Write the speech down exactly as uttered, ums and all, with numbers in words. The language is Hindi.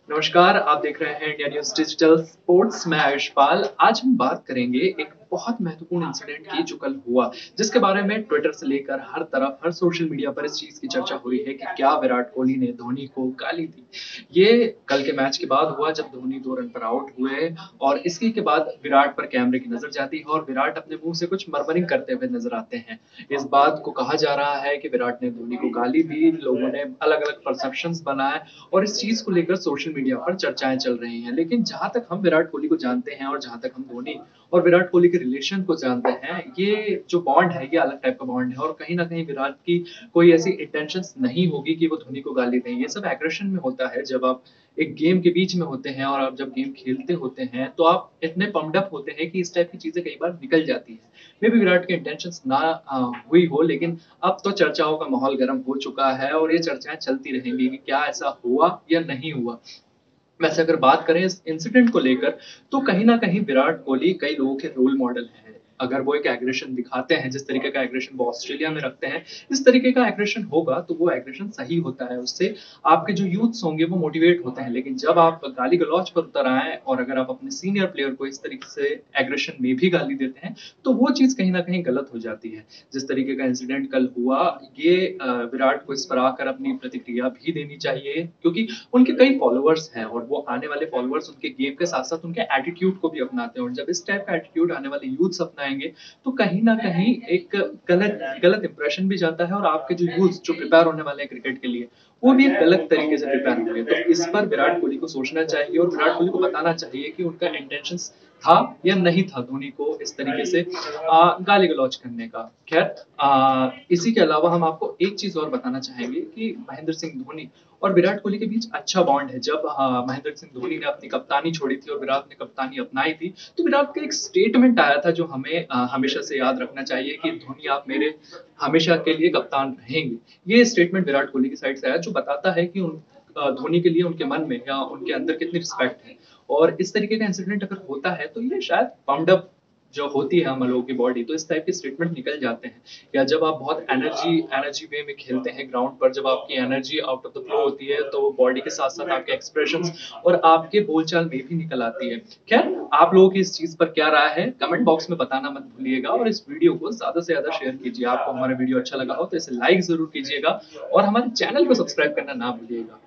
नमस्कार, आप देख रहे हैं इंडिया न्यूज़ डिजिटल स्पोर्ट्स। मैं आयुषपाल। आज हम बात करेंगे एक बहुत महत्वपूर्ण इंसिडेंट की जो कल हुआ, जिसके बारे में ट्विटर से लेकर हर तरफ, हर सोशल मीडिया पर इस चीज़ की चर्चा हुई है कि क्या विराट कोहली ने धोनी को गाली दी। ये कल के मैच के बाद हुआ जब धोनी दो रन पर आउट हुए और इसी के बाद विराट पर कैमरे की नज़र जाती है और विराट अपने मुँह से कुछ मर्मरिंग करते हुए नज़र आते हैं। इस बात को कहा जा रहा है कि विराट ने धोनी को गाली दी, लोगों ने अलग-अलग परसेप्शंस बनाए और इस चीज़ को लेकर सोशल मीडिया पर चर्चाएँ चल रही हैं। लेकिन जहाँ तक हम विराट कोहली को जानते हैं और जहाँ तक हम धोनी और विराट कोहली के रिलेशन को जानते हैं, ये जो बॉन्ड है, ये अलग टाइप का बॉन्ड है और कहीं न कहीं विराट की कोई ऐसी इंटेंशंस नहीं होगी कि वो धोनी को गाली दें। ये सब एग्रेशन में होता है जब आप एक गेम के बीच में होते हैं और आप जब गेम खेलते होते हैं, तो आप इतने पम्प्ड अप होते हैं कि इस टाइप की चीज़ें कई बार निकल जाती हैं। मेबी विराट के इंटेंशंस ना अ, हुई हो, लेकिन अब तो चर्चाओं का माहौल गर्म हो चुका है और ये चर्चाएँ चलती रहेंगी कि क्या ऐसा हुआ या नहीं हुआ। वैसे अगर बात करें इस इंसिडेंट को लेकर, तो कहीं न कहीं विराट कोहली कई लोगों के रोल मॉडल हैं। अगर वो एक एग्रेशन दिखाते हैं, जिस तरीके का एग्रेशन वो ऑस्ट्रेलिया में रखते हैं, इस तरीके का एग्रेशन होगा, तो वो एग्रेशन सही होता है। उससे आपके जो यूथ्स होंगे, वो मोटिवेट होते हैं। लेकिन जब आप गाली-गलौच पर उतर आएँ और अगर आप अपने सीनियर प्लेयर को इस तरीके से एग्रेशन में भी गाली देते हैं, तो वो चीज़ कहीं न कहीं गलत हो जाती है। जिस तरीके का इंसिडेंट कल हुआ, ये अ, विराट को इस पर आकर अपनी प्रतिक्रिया भी देनी चाहिए क्योंकि उनके कई फॉलोवर्स हैं और वो आने वाले फॉलोवर्स उनके गेम के साथ-साथ उनके एटीट्यूड को भी अपनाते हैं और जब इस टाइप का एटीट्यूड आने वाले यूथ्स अपनाएँगे, तो कहीं न कहीं एक गलत गलत इंप्रेशन भी जाता है और आपके जो यूथ्स जो प्रिपेयर होने वाले हैं क्रिकेट के लिए, वो भी एक गलत तरीके से प्रिपेयर होंगे। तो इस पर विराट कोहली को सोचना चाहिए और विराट कोहली को बताना चाहिए कि उनका इंटेंशंस था या नहीं था धोनी को इस तरीके से अ, गाली-गलौच करने का। ख़ैर अ, इसी के अलावा हम आपको एक चीज़ और बताना चाहेंगे कि महेंद्र सिंह धोनी और विराट कोहली के बीच अच्छा बॉन्ड है। जब अ, महेंद्र सिंह धोनी ने अपनी कप्तानी छोड़ी थी और विराट ने कप्तानी अपनाई थी, तो विराट का एक स्टेटमेंट आया था जो हमें अ, हमेशा से याद रखना चाहिए कि धोनी आप मेरे हमेशा के लिए कप्तान रहेंगे। ये स्टेटमेंट विराट कोहली की साइड से आया जो बताता है कि उन अ, धोनी के लिए उनके मन में या उनके अंदर कितनी रिस्पेक्ट है। और इस तरीके का इंसिडेंट अगर होता है तो ये शायद पम्प्ड अप जो होती है हम लोगों की बॉडी, तो इस टाइप के स्टेटमेंट निकल जाते हैं। या जब आप बहुत एनर्जी एनर्जी वे में खेलते हैं ग्राउंड पर, जब आपकी energy out of the flow होती है, तो बॉडी के साथ-साथ आपके एक्सप्रेशंस और आपके बोलचाल में भी निकल आती है। ख़ैर, आप लोगों की इस चीज़ पर क्या राय है? कमेंट बॉक्स में बताना मत भूलिएगा और इस वीडियो को ज़्यादा से ज़्यादा शेयर कीजिए। आपको हमारा वीडियो अच्छा लगा हो तो इसे लाइक ज़रूर कीजिएगा और हमारे चैनल को सब्सक्राइब करना ना भूलिएगा।